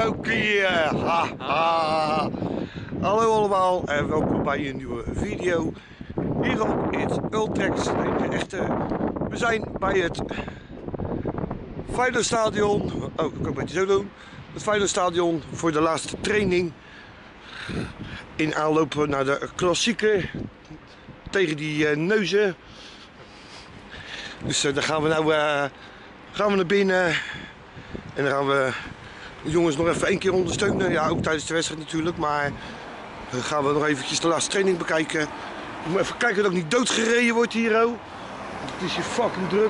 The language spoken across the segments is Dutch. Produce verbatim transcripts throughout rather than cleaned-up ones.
ook hier. Haha. Hallo allemaal en welkom bij een nieuwe video hier op het Ultrex. De echte. We zijn bij het Feyenoordstadion. Oh, dat kan ik een beetje zo doen. Het Feyenoordstadion voor de laatste training. In aanloop naar de klassieker tegen die uh, neuzen. Dus uh, daar gaan we nou uh, gaan we naar binnen. En dan gaan we de jongens nog even één keer ondersteunen. Ja, ook tijdens de wedstrijd natuurlijk. Maar dan gaan we nog eventjes de laatste training bekijken. Ik moet even kijken dat ik niet doodgereden word hier. Oh. Het is hier fucking druk.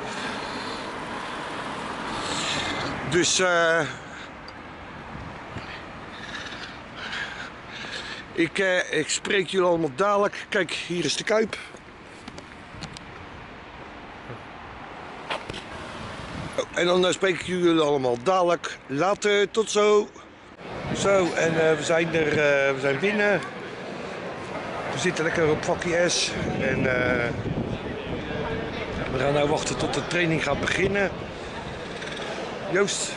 Dus uh, ik, uh, ik spreek jullie allemaal dadelijk. Kijk, hier is de Kuip. Oh, en dan uh, spreek ik jullie allemaal dadelijk. Later, tot zo. Zo, en uh, we zijn er, uh, we zijn binnen. We zitten lekker op vakje S. En uh, we gaan nou wachten tot de training gaat beginnen. Joost.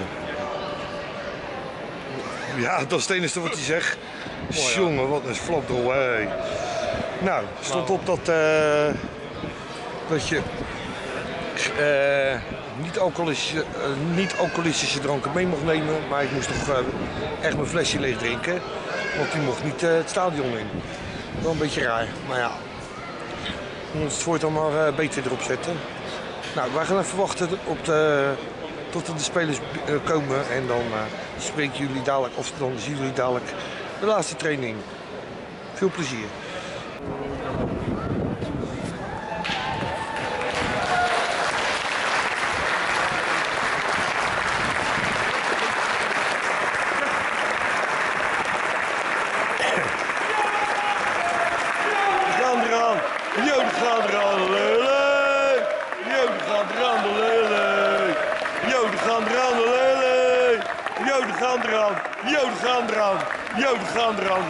Uh, ja, dat is het enige wat hij zegt. Oh, ja. Jongen, wat een flapdrol. Hey. Nou, stond op dat, uh, dat je uh, niet, alcoholische, uh, niet alcoholistische dranken mee mocht nemen. Maar ik moest toch uh, echt mijn flesje leeg drinken. Want die mocht niet uh, het stadion in. Wel een beetje raar, maar ja. We moeten het voortaan maar uh, beter erop zetten. Nou, wij gaan even wachten op de, tot de spelers uh, komen. En dan uh, spreken jullie dadelijk, of dan zien jullie dadelijk de laatste training. Veel plezier. Joden gaan eraan, Joden gaan eraan, Joden gaan eraan.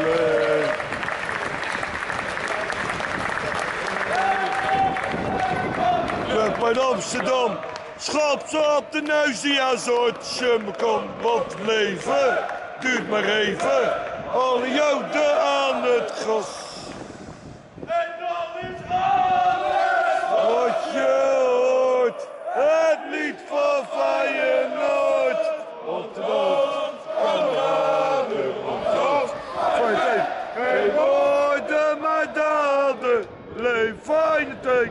Weg bij Amsterdam, schap ze op de neus die aan zoortje me komt. Wat leven, duurt maar even, alle Joden aan het gras. En dan is alles wat je hoort, het lied van Feyenoord. Op de dood, kameraden, op de dood. Geen woorden maar daden, leef Feyenoord.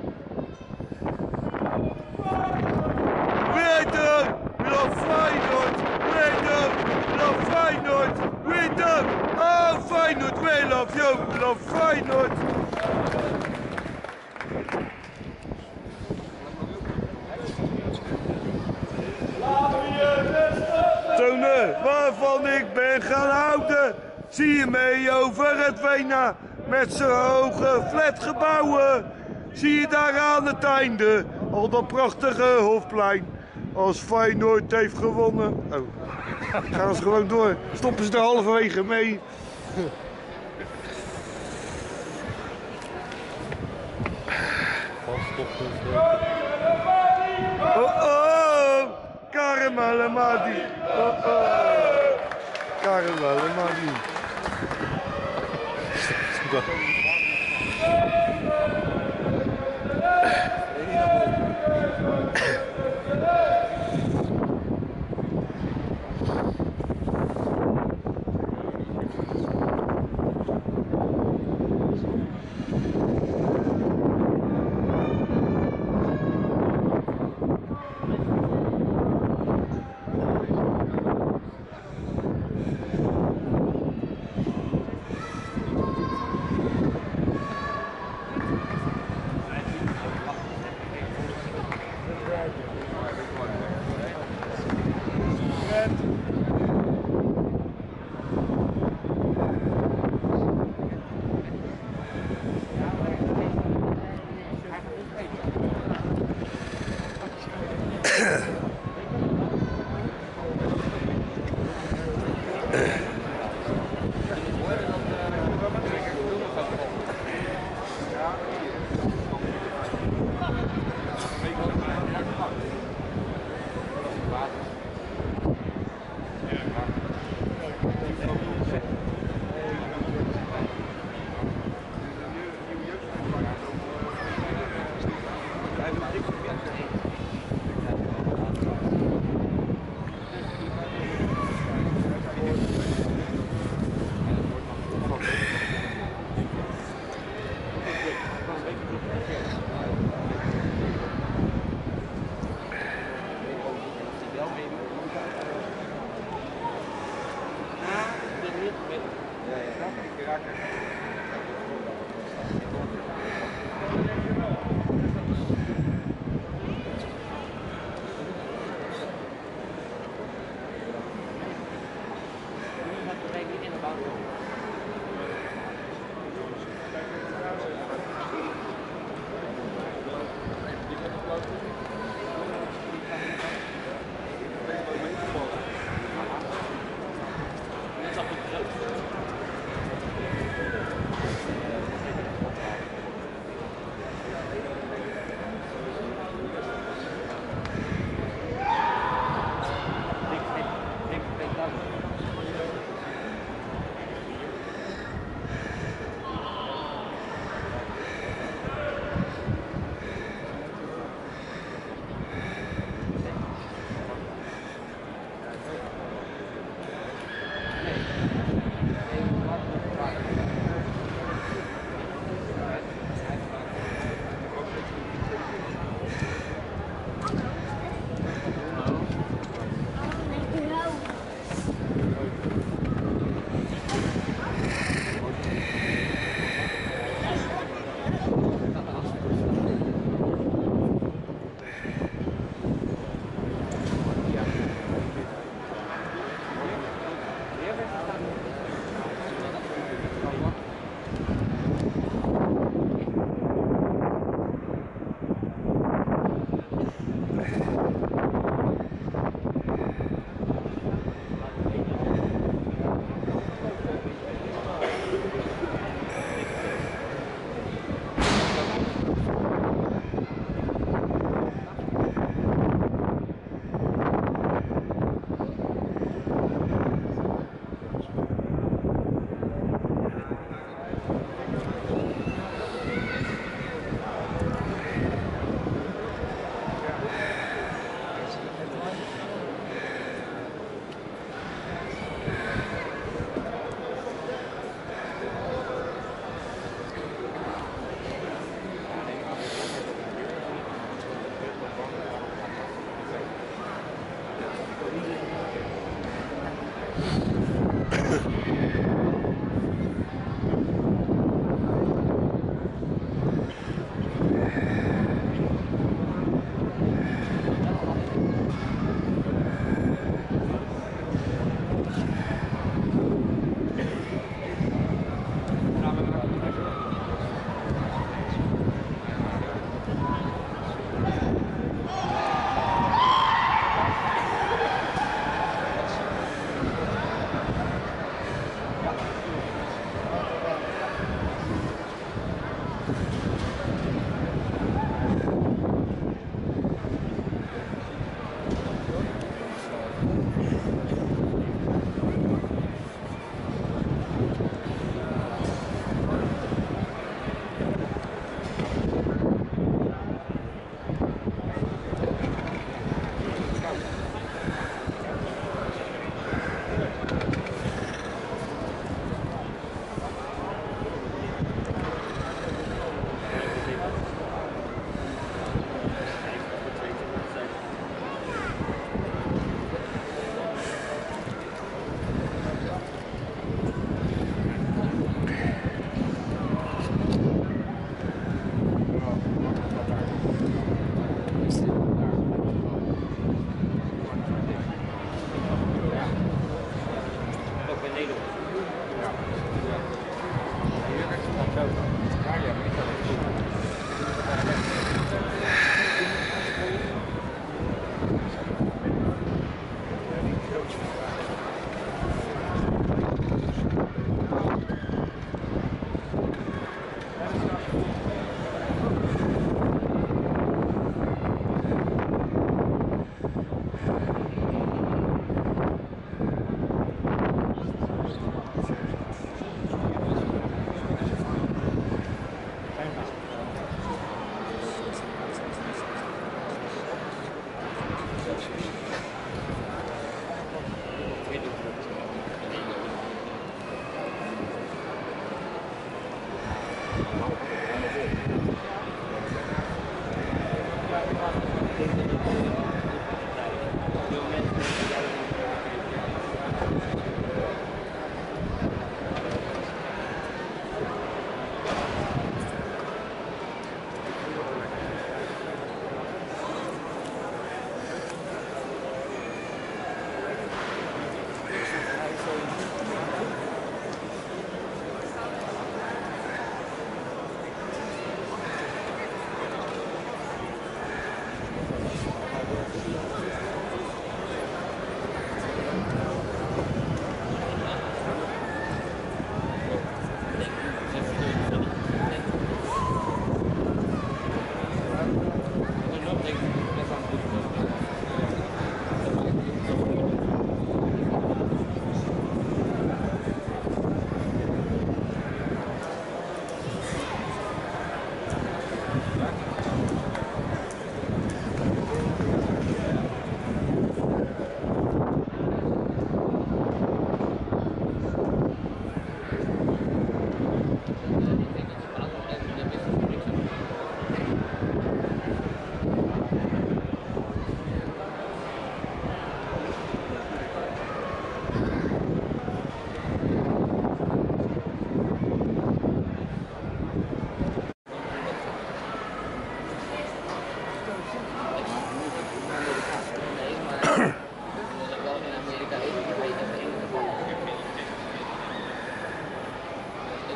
Witte, we love Feyenoord. Witte, we love Feyenoord. Witte, oh Feyenoord, we love you, we love Feyenoord. Tonen waarvan ik ben gaan houden, zie je mee over het Wena met zijn hoge flatgebouwen. Zie je daar aan het einde al dat prachtige Hofplein. Als Feyenoord heeft gewonnen. Oh, gaan ze gewoon door. Stoppen ze er halverwege mee. Oh oh, Karim El Ahmadi. Oh oh, Karim El Ahmadi.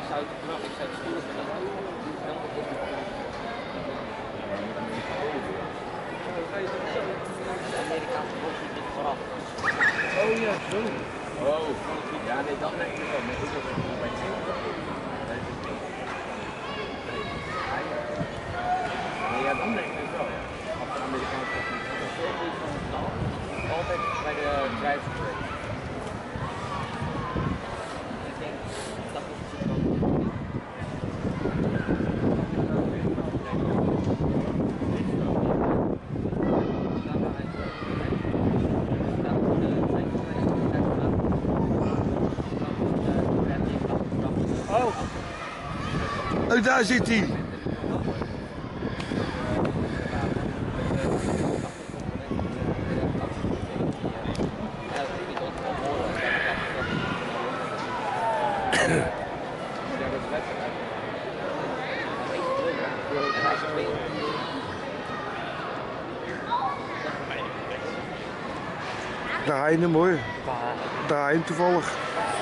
zou het knap, ik zou het sturen van dat de Amerikaanse box zit vooraf. Oh ja, zo. Oh, ja, nee, dat denk ik wel. Nee, ik heb het niet bij Nee, ja, dan denk ik het wel, ja. Als de Amerikaanse box niet zo veel is van het land, altijd bij de drijvers geweest. Ik denk dat het zo kan. Oh, daar zit hij. Daar hij hem hoor. Daar hij hem toevallig.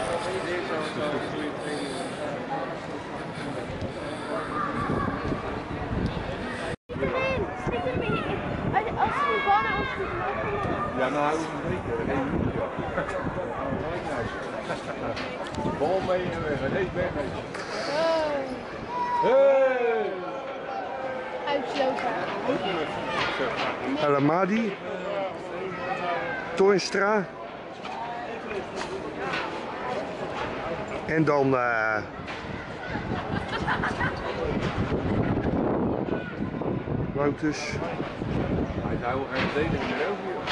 Ja, nou houden we een beetje. één minuut. Bal mee en weg. Hij deed weg. Hey! Uitslopen. El Amadi. Toornstra. En dan uh, Wouters. Hij zou wel gaan verdedigen meer over hier.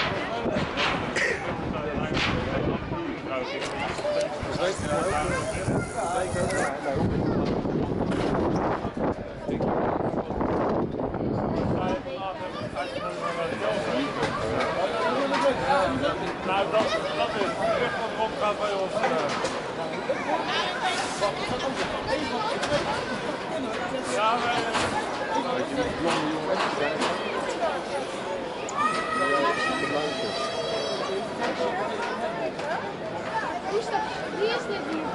Nou, dat, dat is echt wat Rob gaat bij ons. Ja, wij... Wie is dat? Wie is dit hier?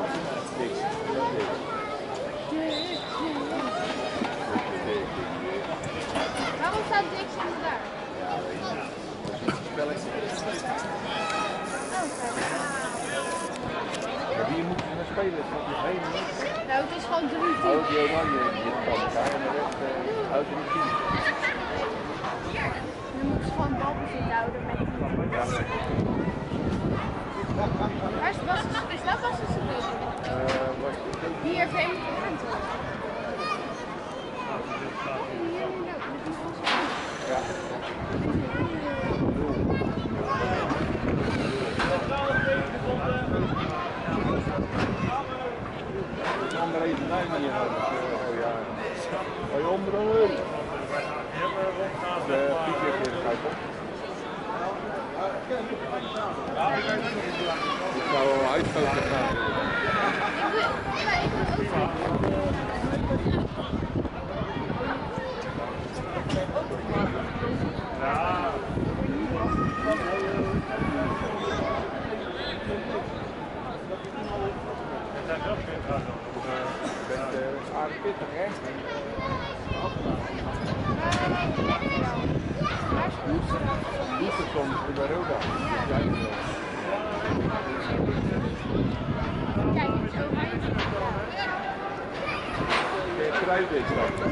Waarom staat Dix daar? Maar wie moet je gaan spelen? Is dat nog één minuut? Nou, het is gewoon drie tien. Oh, die oranje die kan elkaar en de rest uh, houdt er niet in. Dan moeten ze gewoon balbezit houden met die. Waar is, was, is dat was het gebeuren? Hier vreemd gaan toch? Ja. Andere even duim hier nodig. Oh ja. Hoi omdraaien. De Piet heeft weer kijk op. Ik zou wel uitstoten gaan. Ja, ik wil Aardig pittig, hè? Boeken soms bij Roda. Kijk, het is oranje. Geert is dat.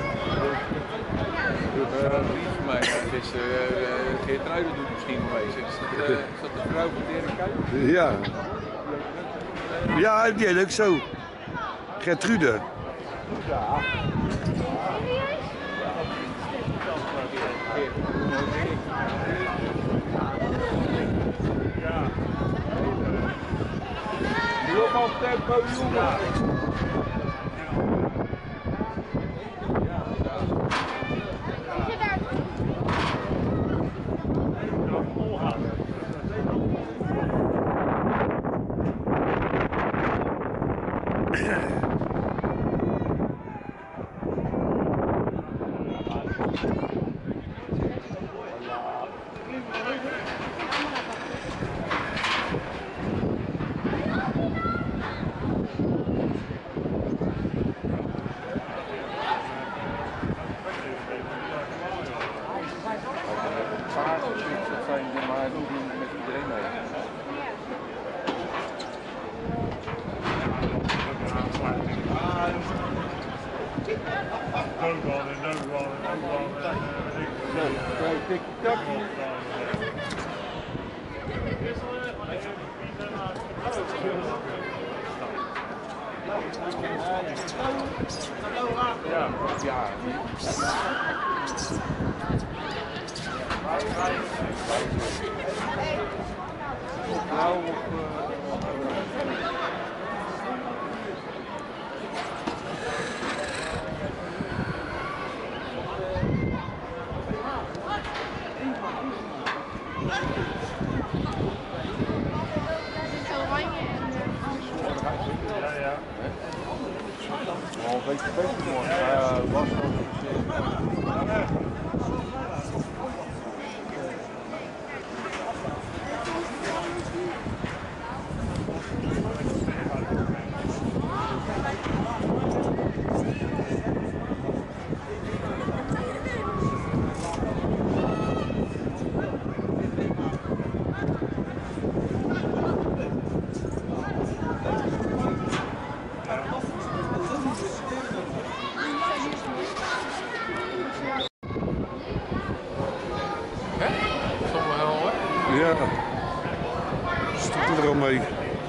Een vriend van mij, dat is uh, Geert Ruijden doet misschien wel mee. Is dat, uh, is dat de vrouw van Dirk Kuyt? Ja. Ja, die is ook zo. Gertrude. Ja. Nu op op tempo, jongen. tikkie-takkie. Ja, ja. Nou, op, Ja, ja. al een beetje beter morgen. Ja, was Ja, stoppen er al mee.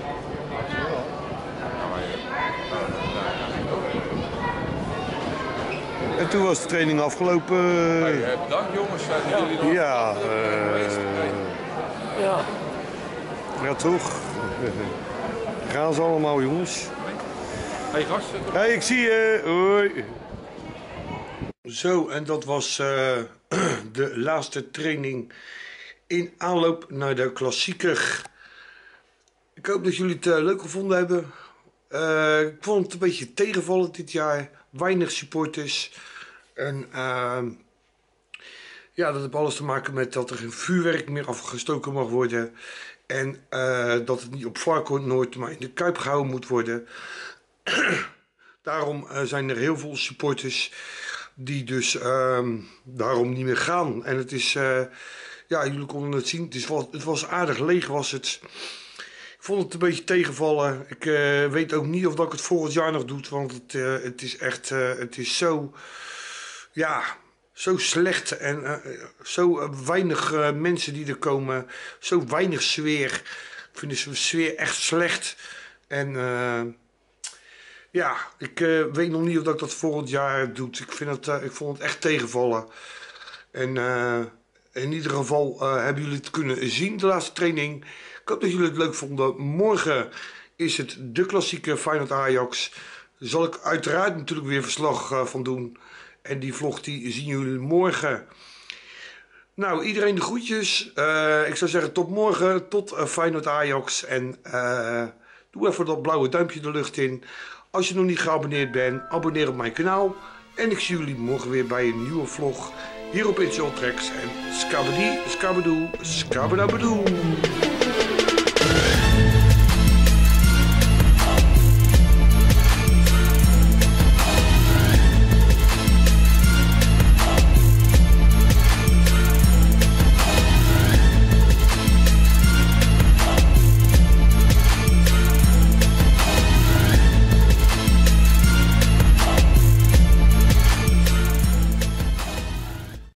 En toen was de training afgelopen. Hey, bedankt jongens, zijn jullie nog? Ja, uh, Ja. ja toch. Gaan ze allemaal, jongens. Hey gasten. Hé, hey, ik zie je. Hoi. Zo, en dat was uh, de laatste training in aanloop naar de klassieker. Ik hoop dat jullie het uh, leuk gevonden hebben. Uh, ik vond het een beetje tegenvallend dit jaar. Weinig supporters. En uh, ja, dat heeft alles te maken met dat er geen vuurwerk meer afgestoken mag worden. En uh, dat het niet op Varkenoord, maar in de Kuip gehouden moet worden. Daarom uh, zijn er heel veel supporters die dus uh, daarom niet meer gaan. En het is... Uh, Ja, jullie konden het zien. Het, is wel, het was aardig leeg, was het. Ik vond het een beetje tegenvallen. Ik uh, weet ook niet of dat ik het volgend jaar nog doe. Want het, uh, het is echt... Uh, het is zo... Ja, zo slecht. En uh, zo uh, weinig uh, mensen die er komen. Zo weinig sfeer. Ik vind de sfeer echt slecht. En... Uh, ja, ik uh, weet nog niet of dat ik dat volgend jaar doe. Ik, vind het, uh, ik vond het echt tegenvallen. En... Uh, In ieder geval uh, hebben jullie het kunnen zien, de laatste training. Ik hoop dat jullie het leuk vonden. Morgen is het de klassieke Feyenoord Ajax. Daar zal ik uiteraard natuurlijk weer verslag uh, van doen. En die vlog die zien jullie morgen. Nou, iedereen de groetjes. Uh, ik zou zeggen tot morgen, tot uh, Feyenoord Ajax. En uh, doe even dat blauwe duimpje de lucht in. Als je nog niet geabonneerd bent, abonneer op mijn kanaal. En ik zie jullie morgen weer bij een nieuwe vlog. Hier op It's All Tracks en skabadi, skabadoe, skabadabadoe.